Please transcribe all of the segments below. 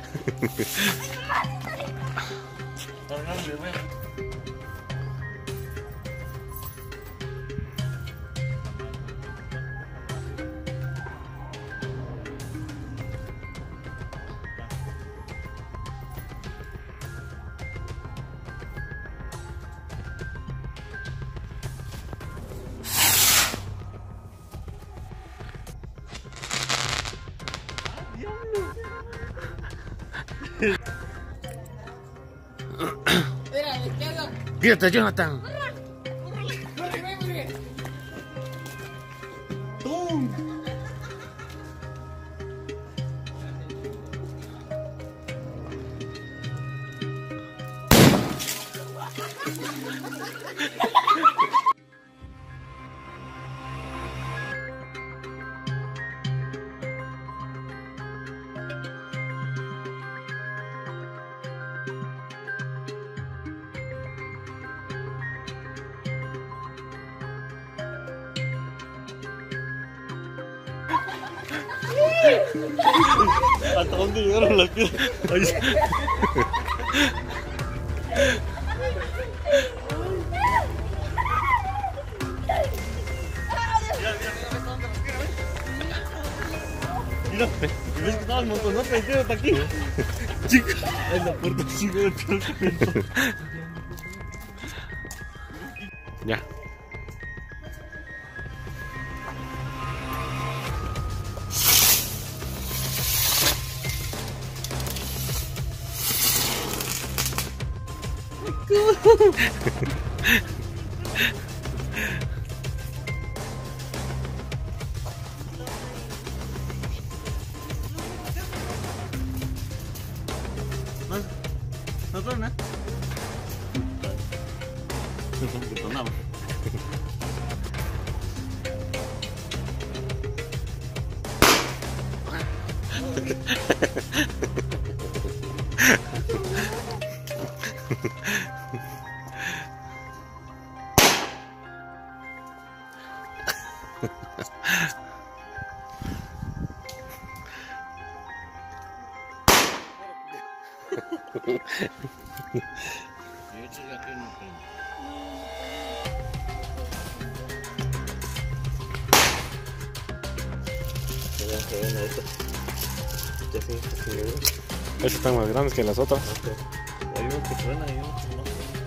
Quédate, Jonathan. ¿Hasta dónde llegaron las piedras? Mira, ¿ves que estaba el montonote de piedras hasta aquí? Chica, en la puerta sigue el piedra. Ya. ¿No suena? Sonaba. Estas están más grandes que las otras. Hay uno que suena y uno que no.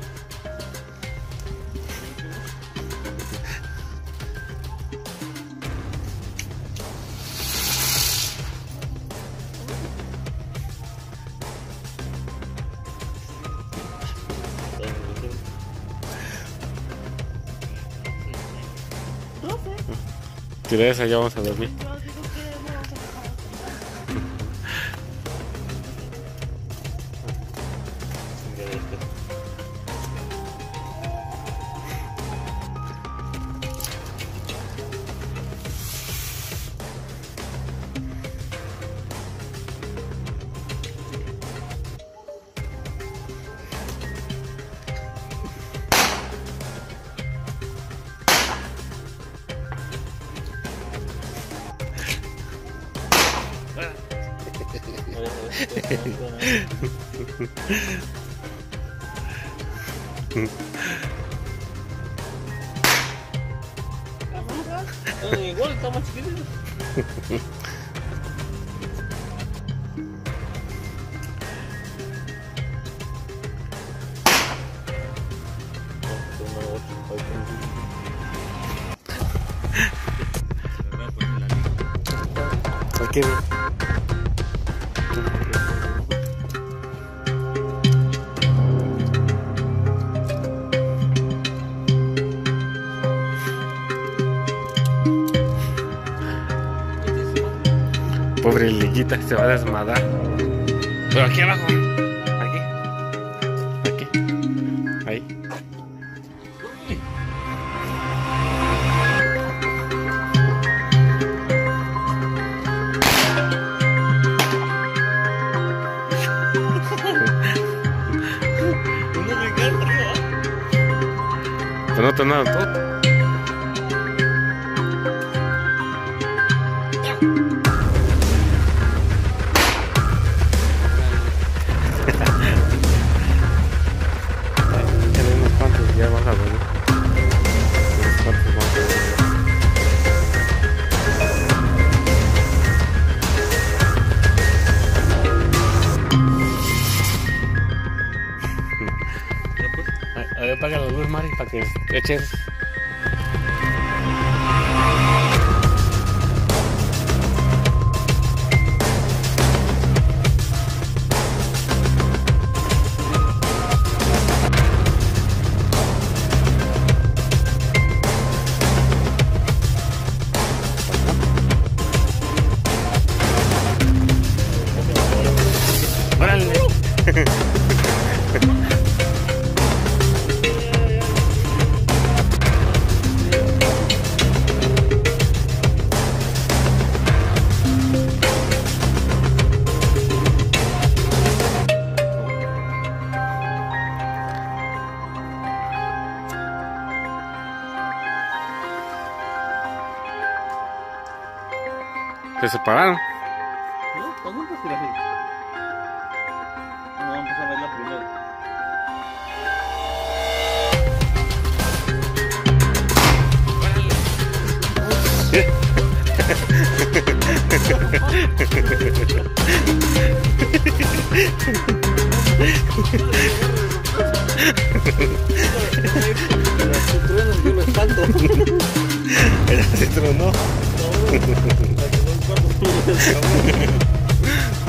Tira esa, ya vamos a dormir. Igual está más chiquitito. Aquí. Pobre liguita, se va a desmadrar. Pero aquí abajo. Aquí. Aquí. Ahí. Pero no te nada todo. que eches. ¡Órale! Se separaron. ¿No? ¿Cuándo empezó la gente? No, vamos a ver la primera. Si truenan, yo lo espanto. Ella se tronó. No, la que no es cuarto, tú lo ves, cabrón.